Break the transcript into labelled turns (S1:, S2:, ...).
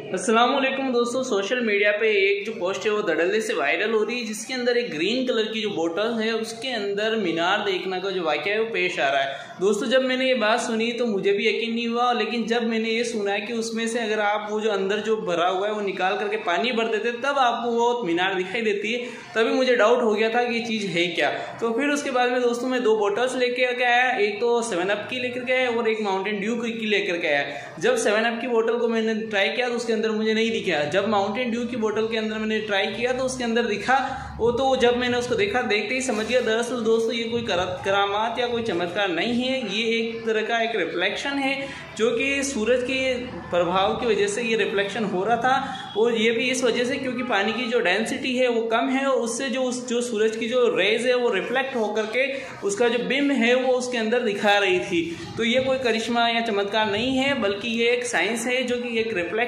S1: अस्सलामुअलैकुम दोस्तों, social media पे एक जो पोस्ट है वो धड़ल्ले से वायरल हो रही है, जिसके अंदर एक ग्रीन कलर की जो बोतल है उसके अंदर मीनार देखने का जो वाक़या है वो पेश आ रहा है। दोस्तों, जब मैंने ये बात सुनी तो मुझे भी यकीन नहीं हुआ, लेकिन जब मैंने ये सुना है कि उसमें से अगर आप वो जो अंदर जो भरा हुआ है वो निकाल करके पानी भर देते तब आपको वो मीनार दिखाई देती है, तभी मुझे डाउट हो गया था कि ये चीज़ है क्या। तो फिर उसके बाद में दोस्तों मैं 2 बोटल्स लेकर के आया, एक तो 7 अप की लेकर के आया और एक माउंटेन ड्यू की लेकर के आया। जब 7 अप की बोतल को मैंने ट्राई किया तो उसके अंदर मुझे नहीं दिखा। जब माउंटेन ड्यू की बोतल के अंदर मैंने ट्राई किया तो उसके अंदर दिखा। वो तो जब मैंने उसको देखा, देखते ही समझ गया दरअसल दोस्तों ये कोई करामात या कोई चमत्कार नहीं है, ये एक तरह का एक रिफ्लेक्शन है जो कि सूरज के प्रभाव की वजह से ये रिफ्लेक्शन हो रहा था। और ये भी इस वजह से क्योंकि पानी की जो डेंसिटी है वो कम है और उससे जो सूरज की जो रेज है वो रिफ्लेक्ट होकर के उसका जो बिंब है वो उसके अंदर दिखा रही थी। तो ये कोई करिश्मा या चमत्कार नहीं है, बल्कि ये एक साइंस है जो कि एक रिफ्लेक्ट